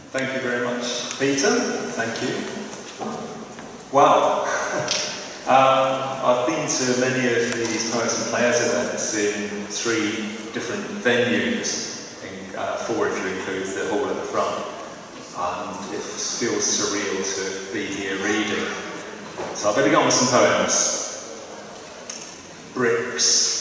Thank you very much, Peter. Thank you. Wow. I've been to many of these Poets and Players events in 3 different venues, 4 if you include the hall at the front, and it feels surreal to be here reading. So I better go on with some poems. Bricks.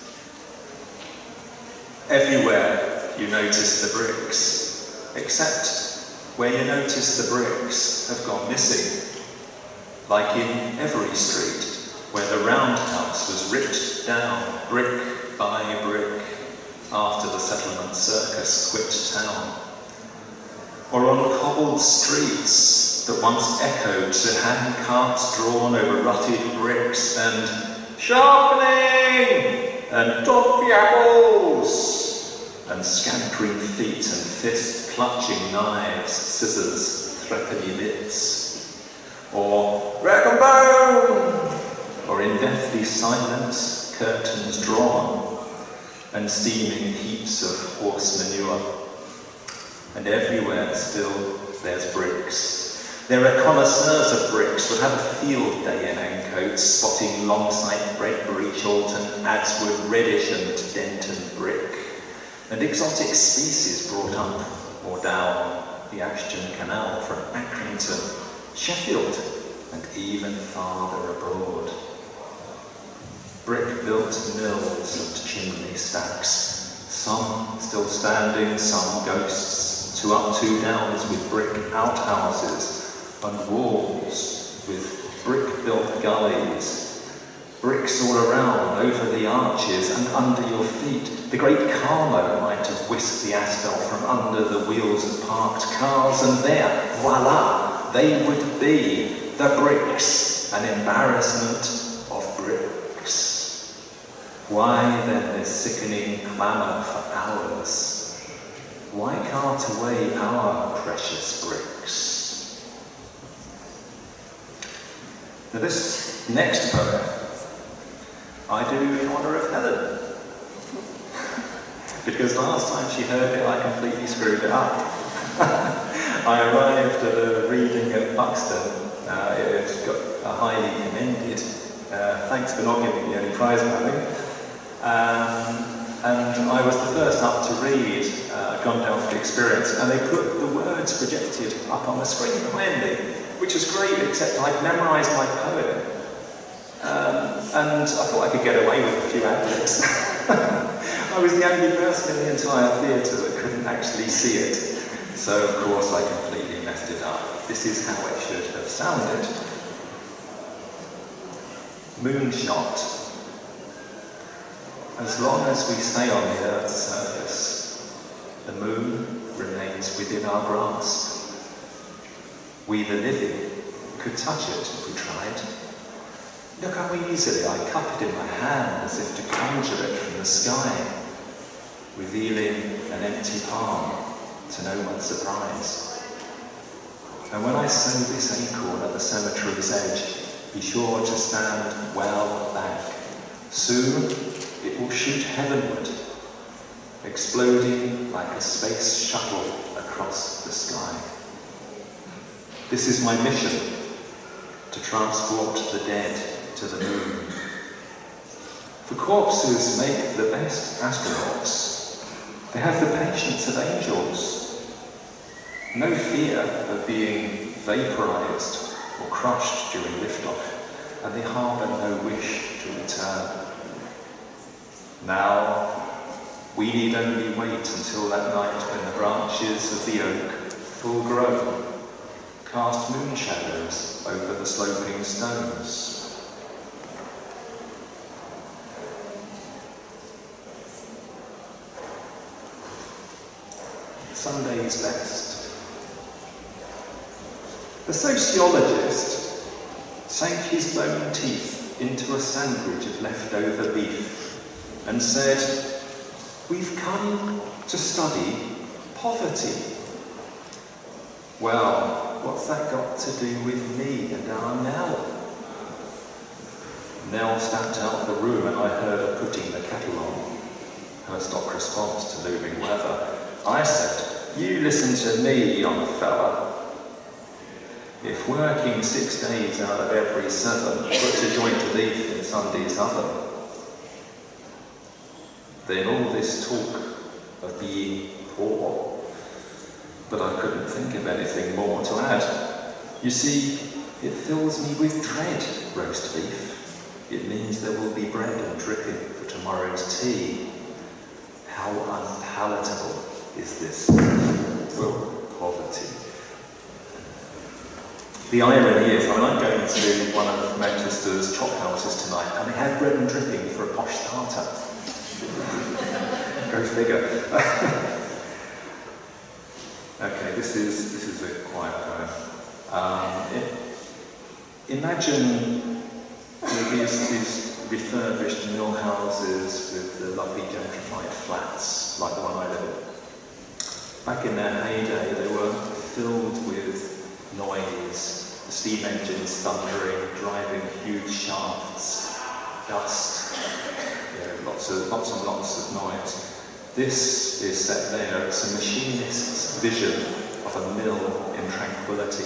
Everywhere you notice the bricks, except where you notice the bricks have gone missing. Like in every street, where the roundhouse was ripped down, brick by brick, after the settlement circus quit town. Or on cobbled streets that once echoed to hand carts drawn over rutted bricks and sharpening and toffee apples and scampering feet and fist-clutching knives, scissors, threepenny bits. Or rack and bone, or in deathly silence, curtains drawn, and steaming heaps of horse manure. And everywhere still there's bricks. There are connoisseurs of bricks would have a field day in Ancoats, spotting Longsight, Bredbury, Chorlton, Adswood, Reddish and Denton brick, and exotic species brought up or down the Ashton Canal from Accrington, Sheffield, and even farther abroad. Brick-built mills and chimney stacks, some still standing, some ghosts, 2 up, 2 downs with brick outhouses, and walls with brick-built gullies, bricks all around, over the arches and under your feet. The great Carlo might have whisked the asphalt from under the wheels of parked cars, and there, voila, they would be, the bricks, an embarrassment of bricks. Why then this sickening clamour for hours? Why cart away our precious bricks? Now this next poem, I do in honour of Helen. Because last time she heard it, I completely screwed it up. I arrived at a reading at Buxton. It got highly commended. Thanks for not giving me any prize money. And I was the first up to read Gone for the Experience, and they put the words projected up on the screen behind me, which was great, except I'd memorised my poem. And I thought I could get away with a few ad-libs. I was the only person in the entire theatre that couldn't actually see it. So, of course, I completely messed it up. This is how it should have sounded. Moonshot. As long as we stay on the Earth's surface, the moon remains within our grasp. We, the living, could touch it if we tried. Look how easily I cup it in my hand as if to conjure it from the sky, revealing an empty palm to no one's surprise. And when I sow this acorn at the cemetery's edge, be sure to stand well back. Soon it will shoot heavenward, exploding like a space shuttle across the sky. This is my mission, to transport the dead to the moon. For corpses make the best astronauts. They have the patience of angels. No fear of being vaporized or crushed during liftoff, and they harbour no wish to return. Now, we need only wait until that night when the branches of the oak, full grown, cast moon shadows over the sloping stones. Sunday's best. The sociologist sank his bone teeth into a sandwich of leftover beef and said, "We've come to study poverty." Well, what's that got to do with me and our Nell? Nell stepped out the room and I heard her putting the kettle on. Her stock response to looming weather. I said, You listen to me, young fella. If working 6 days out of every 7 puts a joint of beef in Sunday's oven, then all this talk of being poor, but I couldn't think of anything more to add. You see, it fills me with dread, roast beef. It means there will be bread and dripping for tomorrow's tea. How unpalatable is this? Well, poverty. The irony is, I'm going to one of Manchester's chop houses tonight, and they had bread and dripping for a posh starter. Go figure. Okay, this is a quiet poem. Imagine these refurbished mill houses with the lovely gentrified flats like the one I live in. Back in their heyday, they were filled with noise, the steam engines thundering, driving huge shafts, dust, lots and lots of noise. This is set there. It's a machinist's vision of a mill in tranquility.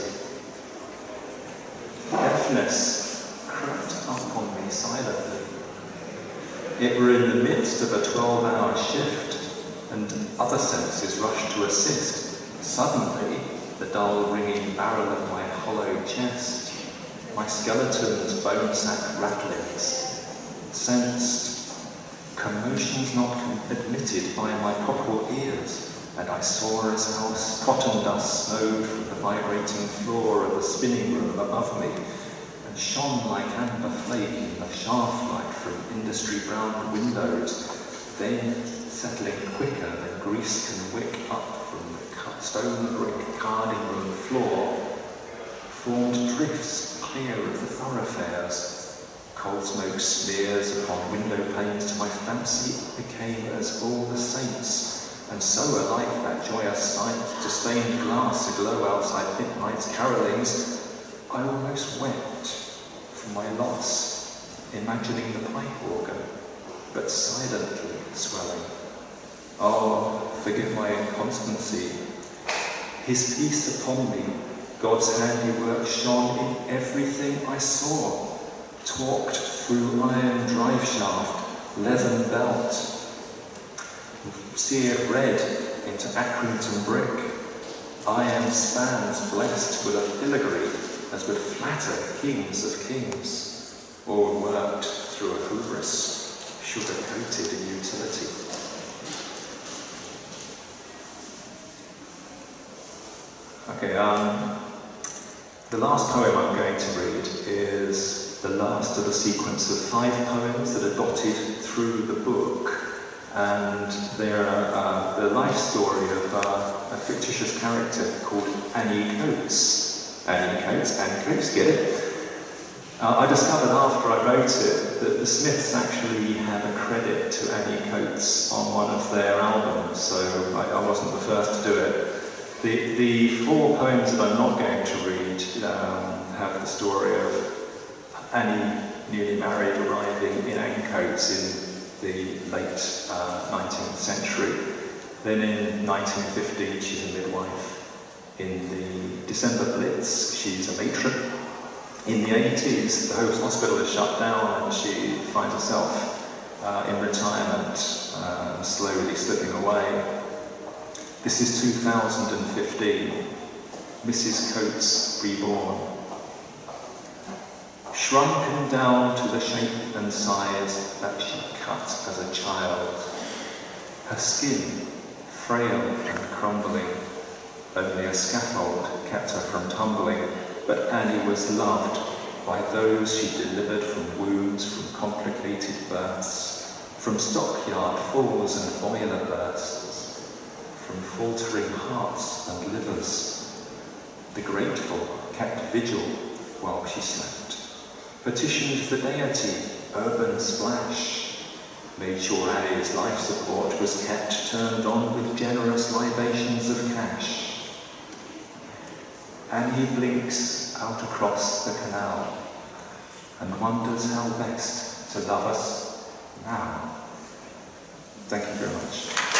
Deafness crept up on me silently. Yet we're in the midst of a 12-hour shift, and other senses rush to assist. Suddenly, the dull ringing barrel of my hollow chest, my skeleton's bone sack rattlings, sensed commotions not admitted by my cockle ears, and I saw as how cotton dust snowed from the vibrating floor of the spinning room above me, and shone like amber flake in the shaft light from industry-browned windows, then settling quicker than grease can wick up from the stone brick carding room floor, formed drifts clear of the thoroughfares. Cold smoke smears upon window panes to my fancy became as all the saints, and so alike that joyous sight to stained glass aglow outside midnight's carolings, I almost wept for my loss, imagining the pipe organ, but silently swelling. Oh, forgive my inconstancy. His peace upon me, God's handiwork shone in everything I saw. Talked through iron drive shaft, leathern belt, seared red into Accrington brick, iron spans blessed with a filigree as would flatter kings of kings, all worked through a hubris, sugar-coated in utility. Okay, the last poem I'm going to read is the last of a sequence of 5 poems that are dotted through the book, and they're the life story of a fictitious character called Annie Coates. Annie Coates, get it? I discovered after I wrote it that the Smiths actually had a credit to Annie Coates on one of their albums, so I wasn't the first to do it. The 4 poems that I'm not going to read have the story of Annie, newly married, arriving in Ancoats in the late 19th century. Then in 1915, she's a midwife. In the December Blitz, she's a matron. In the 80s, the Hope's Hospital is shut down and she finds herself in retirement, slowly slipping away. This is 2015, Mrs. Coates reborn. Shrunken down to the shape and size that she cut as a child. Her skin, frail and crumbling, only a scaffold kept her from tumbling, but Annie was loved by those she delivered from wounds, from complicated births, from stockyard falls and boiler bursts, from faltering hearts and livers. The grateful kept vigil while she slept. Petitioned the deity, urban splash, made sure Annie's life support was kept turned on with generous libations of cash. Annie blinks out across the canal and wonders how best to love us now. Thank you very much.